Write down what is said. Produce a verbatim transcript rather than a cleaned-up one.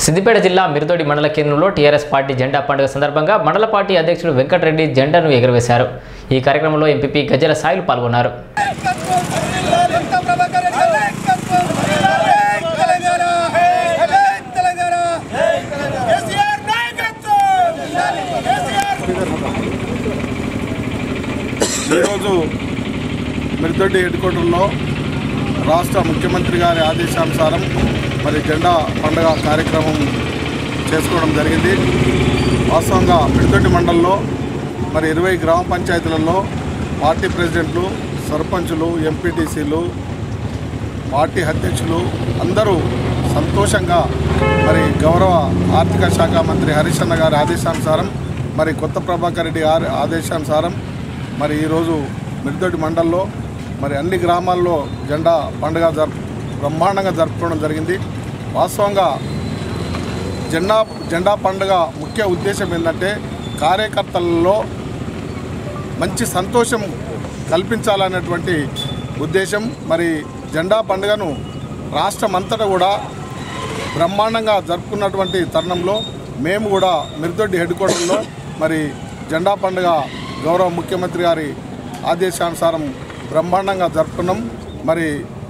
సిద్దిపేట జిల్లా మిరుదొడి మండల కేంద్రంలో టీఆర్ఎస్ పార్టీ జెండా పండుగ సందర్భంగా మండల పార్టీ అధ్యక్షుడు వెంకటరెడ్డి జెండాను ఎగురవేశారు। ఈ కార్యక్రమంలో ఎంపీపీ గజ్జల సాయిలు పాల్గొన్నారు। ఈరోజు మిరుదొడి హెడ్ క్వార్టర్లో రాష్ట్ర ముఖ్యమంత్రి గారి ఆదేశానుసారం మరి జెండా పండుగ కార్యక్రమం చేసుకోవడం జరిగింది। వాస్తవంగా మిరుదొడి మండలంలో మరి ఇరవై గ్రామ పంచాయతీలలో పార్టీ ప్రెసిడెంట్లు, సర్పంచులు, ఎంపీటీసీలు, పార్టీ అధ్యక్షులు అందరూ సంతోషంగా మరి గౌరవ ఆర్థిక శాఖ మంత్రి హరీష్ అన్న గారి ఆదేశానుసారం మరి కొత్త ప్రభాకర్ రెడ్డి గారి ఆదేశానుసారం మరి ఈరోజు మిరుదొడి మండలంలో మరి అన్ని గ్రామాల్లో జెండా పండుగ జరుపు బ్రహ్మాండంగా జరుపుకోవడం జరిగింది। వాస్తవంగా జెండా జెండా పండుగ ముఖ్య ఉద్దేశం ఏంటంటే కార్యకర్తలలో మంచి సంతోషం కల్పించాలనేటువంటి ఉద్దేశం। మరి జెండా పండుగను రాష్ట్రం అంతటా కూడా బ్రహ్మాండంగా జరుపుకున్నటువంటి తరుణంలో మేము కూడా మిరుదొడి హెడ్ క్వార్టర్లో మరి జెండా పండుగ గౌరవ ముఖ్యమంత్రి గారి ఆదేశానుసారం బ్రహ్మాండంగా జరుపుకున్నాం। మరి